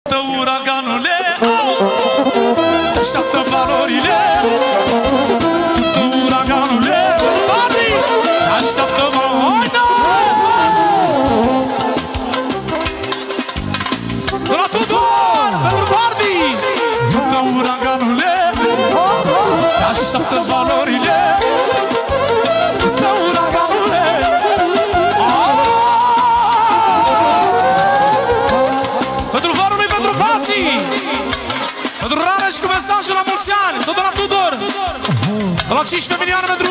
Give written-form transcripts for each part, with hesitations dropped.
Cântă uraganule, așteaptă valorile. Cântă uraganule, Bardi, așteaptă valorile. De la Tudor, pentru Bardi. Cântă uraganule, așteaptă valorile. Cântă uraganule. Pentru varului, pentru Vasi, pentru Rareș cu mesajul la mulți ani. Tot de la Tudor. De la 15 milioane pentru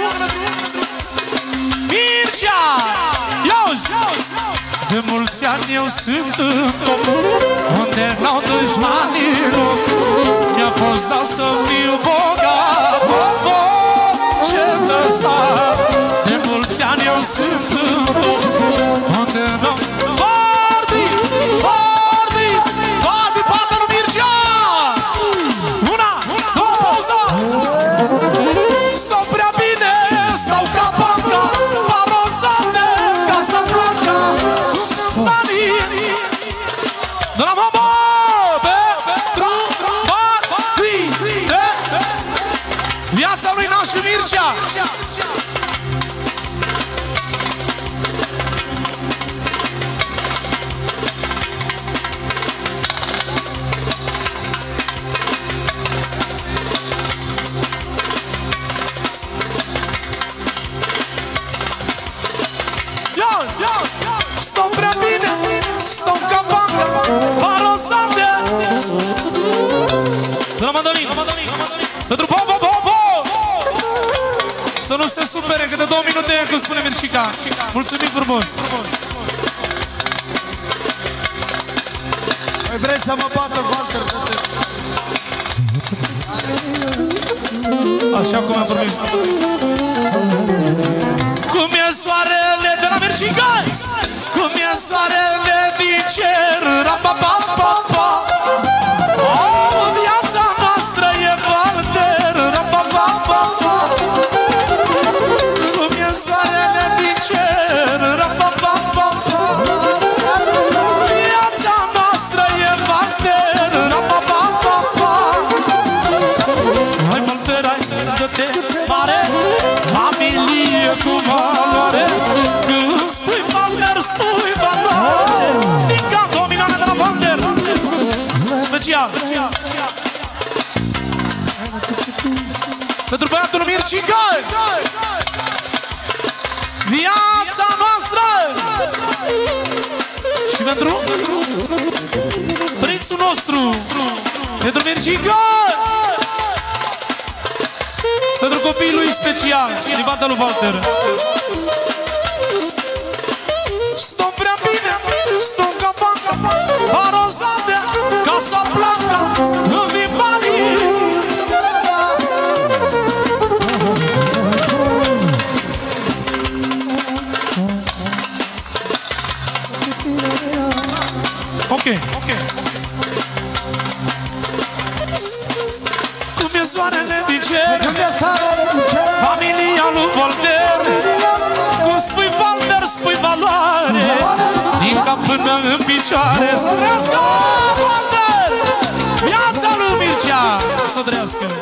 Mircea. Iauzi! De mulți ani eu sunt în top, unde n-au dușmanii loc. Mi-a fost dat să fiu bogat, ce ăsta. De mulți ani eu sunt în top, unde n-au... Bardi! Bardi! Bardi, partea lui Mircea! Una, două, pauză! Stau prea bine, stau ca banca, parozate, Casa Blanca. De la mama, pentru Bardi, viața lui Nașu Mircea. Stau prea bine, stau ca bancă, parozate. De la mandolin, pentru Bo. Să nu se supere, că de 2 minute, cum spune Mircica. Mulțumim frumos. Mai vrei să mă bată, Walter? Așa cum am promis. Cum e soarele de la Mircica, cum e soarele din cer, ra-pa-pa-pa-pa. Oh, viața noastră e Walter, ra-pa-pa-pa-pa. Cum e soarele din cer, ra-pa-pa-pa-pa. Viața noastră e Walter, ra-pa-pa-pa-pa. Hai Walter, hai, dă-te mare, familie cu valoare. Când spui Walter, spui valoare. Mica, 2 milioane de la Walter. Special. Pentru băiatul Mircica. Viața noastră. Și pentru prințul nostru, pentru Mircica. Pentru copiii lui special, din banda lui Walter. Stau prea bine, stau ca banca, parozate, Casa Blanca, îmi vin banii. Ok. Cum e soarele din cer, familia lui Walter. Cum spui Walter, spui valoare, din cap până în picioare. Să trăiască Walter, viața lui Mircea, să trăiască.